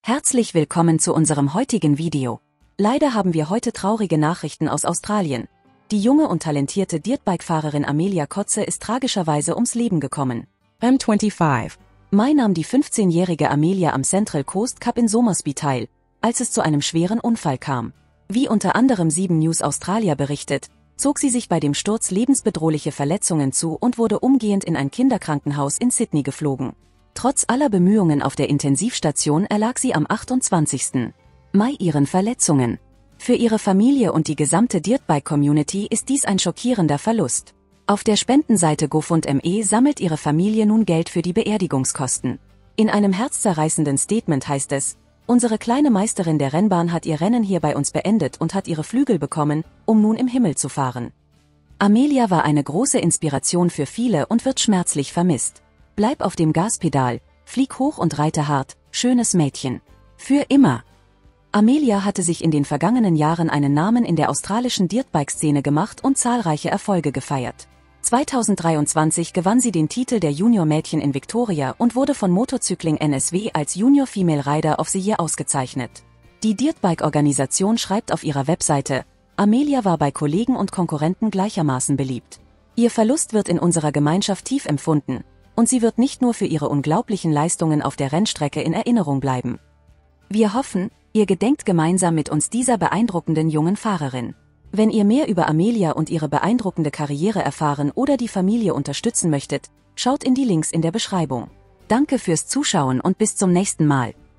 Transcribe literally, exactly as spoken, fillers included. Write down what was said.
Herzlich willkommen zu unserem heutigen Video. Leider haben wir heute traurige Nachrichten aus Australien. Die junge und talentierte Dirtbike-Fahrerin Amelia Kotze ist tragischerweise ums Leben gekommen. M fünfundzwanzig. Mai nahm die fünfzehnjährige Amelia am Central Coast Cup in Somersby teil, als es zu einem schweren Unfall kam. Wie unter anderem sieben News Australia berichtet, zog sie sich bei dem Sturz lebensbedrohliche Verletzungen zu und wurde umgehend in ein Kinderkrankenhaus in Sydney geflogen. Trotz aller Bemühungen auf der Intensivstation erlag sie am achtundzwanzigsten Mai ihren Verletzungen. Für ihre Familie und die gesamte Dirtbike-Community ist dies ein schockierender Verlust. Auf der Spendenseite GoFundMe sammelt ihre Familie nun Geld für die Beerdigungskosten. In einem herzzerreißenden Statement heißt es: Unsere kleine Meisterin der Rennbahn hat ihr Rennen hier bei uns beendet und hat ihre Flügel bekommen, um nun im Himmel zu fahren. Amelia war eine große Inspiration für viele und wird schmerzlich vermisst. Bleib auf dem Gaspedal, flieg hoch und reite hart, schönes Mädchen. Für immer. Amelia hatte sich in den vergangenen Jahren einen Namen in der australischen Dirtbike-Szene gemacht und zahlreiche Erfolge gefeiert. zweitausenddreiundzwanzig gewann sie den Titel der Junior-Mädchen in Victoria und wurde von Motorcycling N S W als Junior Female Rider of the Year ausgezeichnet. Die Dirtbike-Organisation schreibt auf ihrer Webseite: Amelia war bei Kollegen und Konkurrenten gleichermaßen beliebt. Ihr Verlust wird in unserer Gemeinschaft tief empfunden, und sie wird nicht nur für ihre unglaublichen Leistungen auf der Rennstrecke in Erinnerung bleiben. Wir hoffen, ihr gedenkt gemeinsam mit uns dieser beeindruckenden jungen Fahrerin. Wenn ihr mehr über Amelia und ihre beeindruckende Karriere erfahren oder die Familie unterstützen möchtet, schaut in die Links in der Beschreibung. Danke fürs Zuschauen und bis zum nächsten Mal.